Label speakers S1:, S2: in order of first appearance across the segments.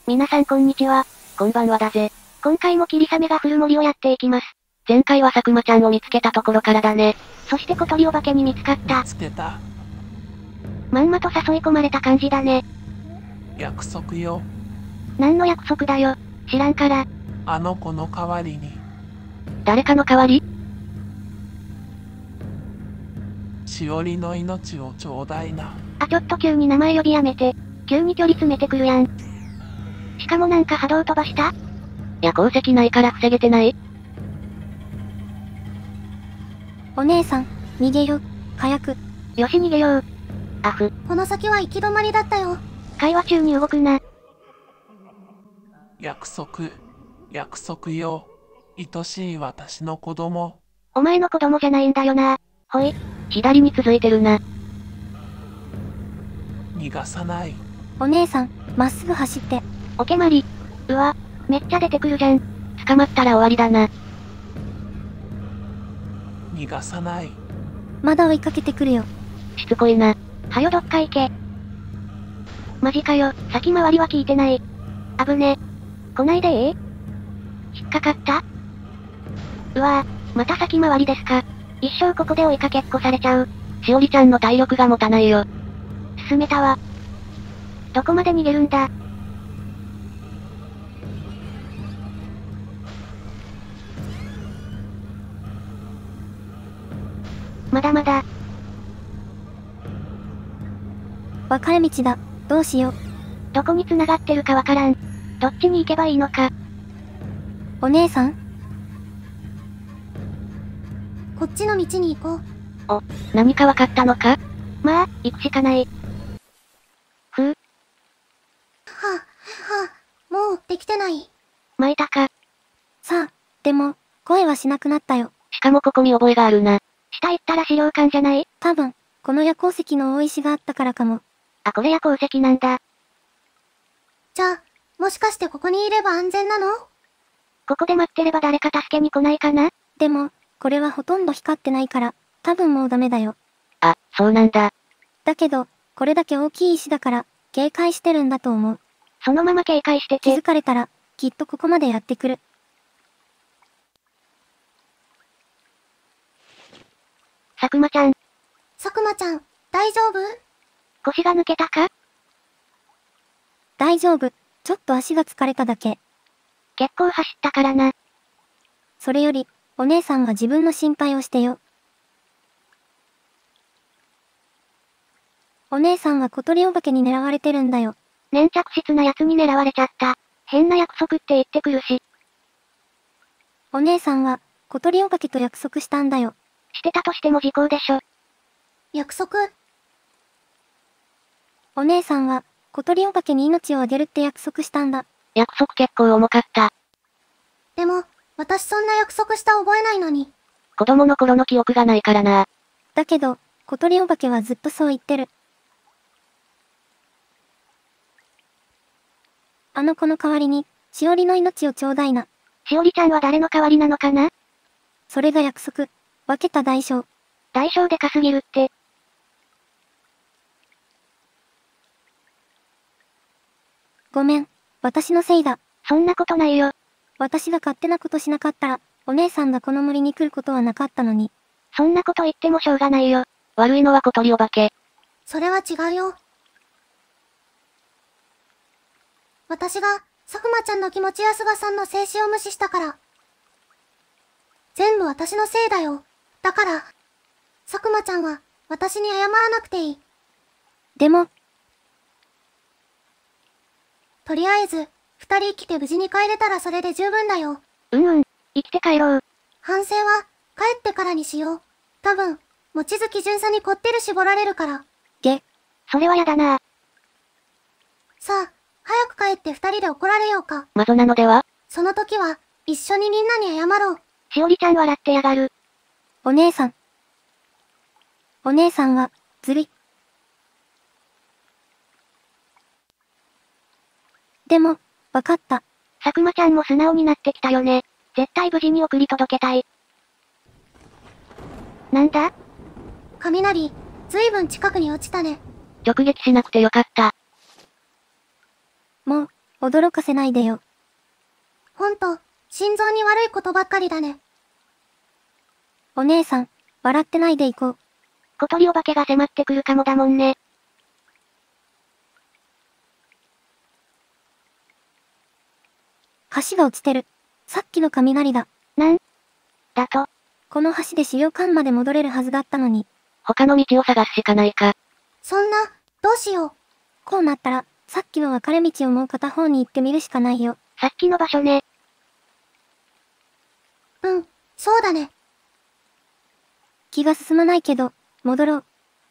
S1: 皆さんこんにちは。
S2: こんばんはだぜ。
S1: 今回も霧雨が降る森をやっていきます。
S2: 前回は佐久間ちゃんを見つけたところからだね。
S1: そして小鳥お化けに見つかった。
S3: 見つけた。
S1: まんまと誘い込まれた感じだね。
S3: 約束よ。
S1: 何の約束だよ。知らんから。
S3: あの子の代わりに。
S2: 誰かの代わり？
S3: しおりの命をちょうだいな。
S1: ちょっと急に名前呼びやめて。急に距離詰めてくるやん。しかもなんか波動飛ばした？
S2: いや鉱石ないから防げてない。
S4: お姉さん、逃げよ。早く。
S1: よし逃げよう。
S4: この先は行き止まりだったよ。
S1: 会話中に動くな。
S3: 約束よ。愛しい私の子供。
S1: お前の子供じゃないんだよな。ほい。
S2: 左に続いてるな。
S3: 逃がさない。
S4: お姉さん、まっすぐ走って。
S1: おけまり。うわ、めっちゃ出てくるじゃん。
S2: 捕まったら終わりだな。
S3: 逃がさない。
S4: まだ追いかけてくるよ。
S2: しつこいな。
S1: はよどっか行け。マジかよ、先回りは効いてない。危ね。来ないで引っかかった？うわぁ、また先回りですか。一生ここで追いかけっこされちゃう。
S2: しおりちゃんの体力が持たないよ。
S1: 進めたわ。どこまで逃げるんだ？まだまだ。
S4: 分かれ道だ。どうしよう。
S1: どこに繋がってるかわからん。どっちに行けばいいのか。
S4: お姉さん？
S5: こっちの道に行こう。
S2: 何かわかったのか？
S1: まあ、行くしかない。
S5: はあ、もうできてない。
S1: 巻いたか。
S4: さあ、でも、声はしなくなったよ。
S2: しかもここ見覚えがあるな。
S1: 下行ったら資料館じゃない？
S4: 多分、この夜鉱石の大石があったからかも。
S1: これ夜鉱石なんだ。
S5: じゃあ、もしかしてここにいれば安全なの？
S1: ここで待ってれば誰か助けに来ないかな？
S4: でも、これはほとんど光ってないから、多分もうダメだよ。
S2: そうなんだ。
S4: だけど、これだけ大きい石だから、警戒してるんだと思う。
S1: そのまま警戒して
S4: 気づ
S1: て。
S4: かれたら、きっとここまでやってくる。
S1: 佐久間ちゃん、
S5: 佐久間ちゃん、大丈夫？
S1: 腰が抜けたか？
S4: 大丈夫。ちょっと足が疲れただけ。
S1: 結構走ったからな。
S4: それより、お姉さんが自分の心配をしてよ。お姉さんは小鳥お化けに狙われてるんだよ。
S1: 粘着質な奴に狙われちゃった。変な約束って言ってくるし。
S4: お姉さんは、小鳥お化けと約束したんだよ。
S1: してたとしても時効でしょ。
S5: 約束？
S4: お姉さんは、小鳥お化けに命をあげるって約束したんだ。
S2: 約束結構重かった。
S5: でも、私そんな約束した覚えないのに。
S2: 子供の頃の記憶がないからな。
S4: だけど、小鳥お化けはずっとそう言ってる。あの子の代わりに、しおりの命をちょうだいな。
S1: しおりちゃんは誰の代わりなのかな？
S4: それが約束。分けた代償。
S1: 代償でかすぎるって。
S4: ごめん。私のせいだ。
S1: そんなことないよ。
S4: 私が勝手なことしなかったら、お姉さんがこの森に来ることはなかったのに。
S1: そんなこと言ってもしょうがないよ。
S2: 悪いのは小鳥お化け。
S5: それは違うよ。私が、佐久間ちゃんの気持ちや菅さんの静止を無視したから。全部私のせいだよ。だから、佐久間ちゃんは、私に謝らなくていい。
S4: でも、
S5: とりあえず、二人生きて無事に帰れたらそれで十分だよ。
S1: 生きて帰ろう。
S5: 反省は、帰ってからにしよう。多分、望月巡査にこってり絞られるから。
S1: それはやだな。
S5: さあ、早く帰って二人で怒られようか。
S2: マゾなのでは？
S5: その時は、一緒にみんなに謝ろう。
S1: しおりちゃん笑ってやがる。
S4: お姉さん。お姉さんは、ずるい。でも、わかった。
S1: 佐久間ちゃんも素直になってきたよね。絶対無事に送り届けたい。なんだ？
S5: 雷、ずいぶん近くに落ちたね。
S2: 直撃しなくてよかった。
S4: もう、 驚かせないでよ。
S5: ほんと、心臓に悪いことばっかりだね。
S4: お姉さん、笑ってないで行こう。
S1: 小鳥お化けが迫ってくるかもだもんね。
S4: 橋が落ちてる。さっきの雷だ。
S1: だと、
S4: この橋で資料館まで戻れるはずだったのに。
S2: 他の道を探すしかないか。
S5: そんな、どうしよう。
S4: こうなったら、さっきの分かれ道をもう片方に行ってみるしかないよ。
S1: さっきの場所ね。
S5: うん、そうだね。
S4: 気が進まないけど、戻ろう。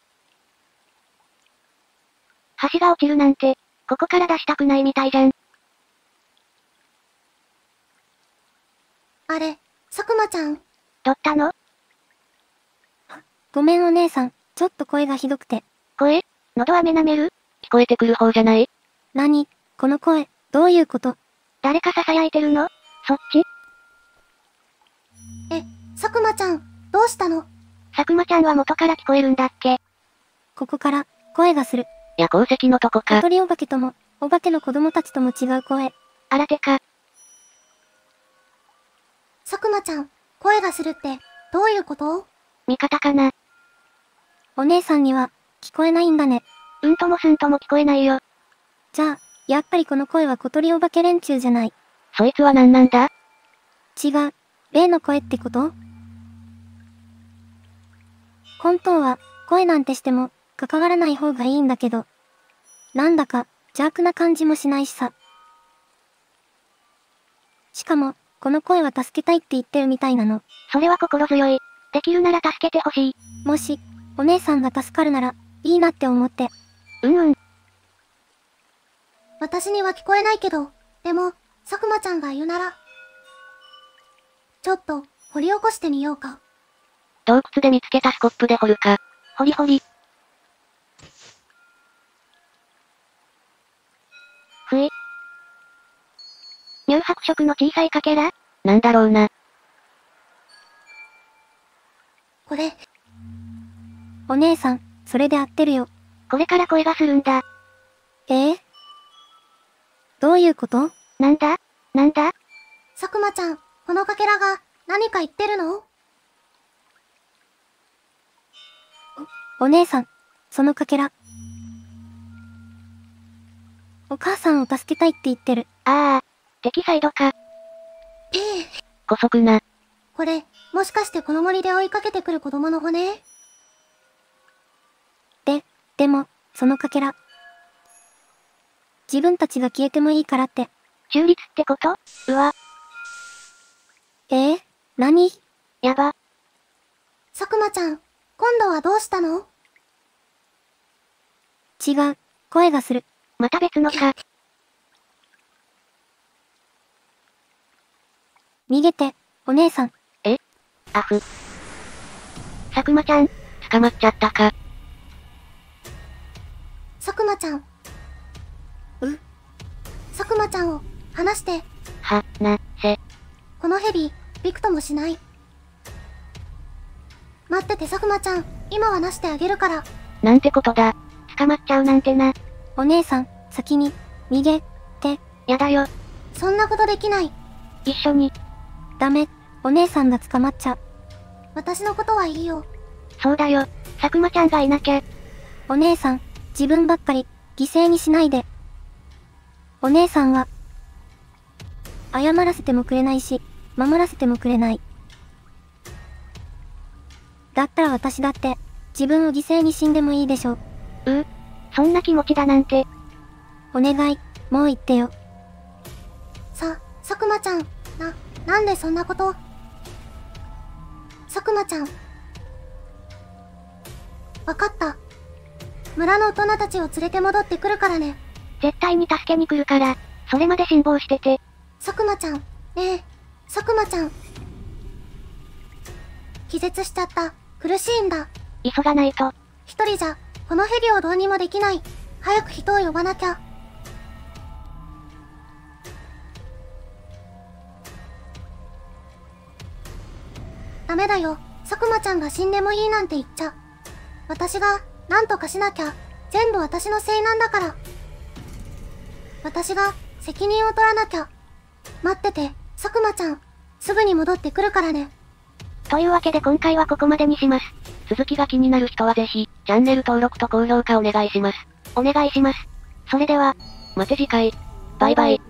S1: 橋が落ちるなんて、ここから出したくないみたいじゃん。
S5: あれ、佐久間ちゃん。
S1: どったの？
S4: ごめんお姉さん、ちょっと声がひどくて。
S1: 声？喉飴舐める？
S2: 聞こえてくる方じゃない？
S4: 何？この声、どういうこと？
S1: 誰か囁いてるの？そっち？
S5: 佐久間ちゃん、どうしたの？
S1: 佐久間ちゃんは元から聞こえるんだっけ？
S4: ここから、声がする。
S2: 夜行石のとこか。
S4: 小鳥お化けとも、お化けの子供たちとも違う声。
S1: あらてか。
S5: 佐久間ちゃん、声がするって、どういうこと？
S1: 味方かな？
S4: お姉さんには、聞こえないんだね。
S1: うんともすんとも聞こえないよ。
S4: じゃあ、やっぱりこの声は小鳥お化け連中じゃない。
S2: そいつは何なんだ？
S4: 違う。例の声ってこと？本当は、声なんてしても、関わらない方がいいんだけど。なんだか、邪悪な感じもしないしさ。しかも、この声は助けたいって言ってるみたいなの。
S1: それは心強い。できるなら助けてほしい。
S4: もし、お姉さんが助かるなら、いいなって思って。
S1: うん。
S5: 私には聞こえないけど、でも、佐久間ちゃんが言うなら。ちょっと、掘り起こしてみようか。
S2: 洞窟で見つけたスコップで掘るか。
S1: ほりほり。乳白色の小さいかけら？
S2: なんだろうな。
S5: これ、
S4: お姉さん、それで合ってるよ。
S1: これから声がするんだ。
S4: どういうこと？
S1: なんだ？
S5: 佐久間ちゃん、このかけらが、何か言ってるの？
S4: お姉さん、そのかけら。お母さんを助けたいって言ってる。
S1: ああ、敵サイドか。
S2: 姑息な。
S5: これ、もしかしてこの森で追いかけてくる子供の骨？
S4: でも、そのかけら。自分たちが消えてもいいからって。
S1: 中立ってこと？うわ、
S4: 何？
S1: やば。
S5: 佐久間ちゃん、今度はどうしたの？
S4: 違う、声がする。
S1: また別のか。
S4: 逃げて、お姉さん。
S2: アフ。
S1: 佐久間ちゃん、
S2: 捕まっちゃったか。
S5: 佐久間ちゃん。佐久間ちゃんを、離して。このヘビ、びくともしない。待ってて佐久間ちゃん、今はなしてあげるから。
S2: なんてことだ。
S1: 捕まっちゃうなんてな。
S4: お姉さん、先に、逃げ、て。
S1: やだよ。
S5: そんなことできない。
S1: 一緒に。
S4: ダメ、お姉さんが捕まっちゃう。
S5: 私のことはいいよ。
S1: そうだよ。佐久間ちゃんがいなきゃ。
S4: お姉さん、自分ばっかり、犠牲にしないで。お姉さんは、謝らせてもくれないし、守らせてもくれない。だったら私だって、自分を犠牲に死んでもいいでしょ。
S1: そんな気持ちだなんて。
S4: お願い、もう言ってよ。
S5: 佐久間ちゃん、なんでそんなこと？佐久間ちゃん。わかった。村の大人たちを連れて戻ってくるからね。
S1: 絶対に助けに来るから、それまで辛抱してて。
S5: 佐久間ちゃん、ねえ、佐久間ちゃん。気絶しちゃった。苦しいんだ。
S1: 急がないと。
S5: 一人じゃ、このヘビをどうにもできない。早く人を呼ばなきゃ。ダメだよ。佐久間ちゃんが死んでもいいなんて言っちゃ。私が、なんとかしなきゃ。全部私のせいなんだから。私が、 責任を取らなきゃ。待ってて、佐久間ちゃん。すぐに戻ってくるからね。
S1: というわけで今回はここまでにします。
S2: 続きが気になる人はぜひ、チャンネル登録と高評価お願いします。
S1: お願いします。それでは、
S2: また次回。バイバイ。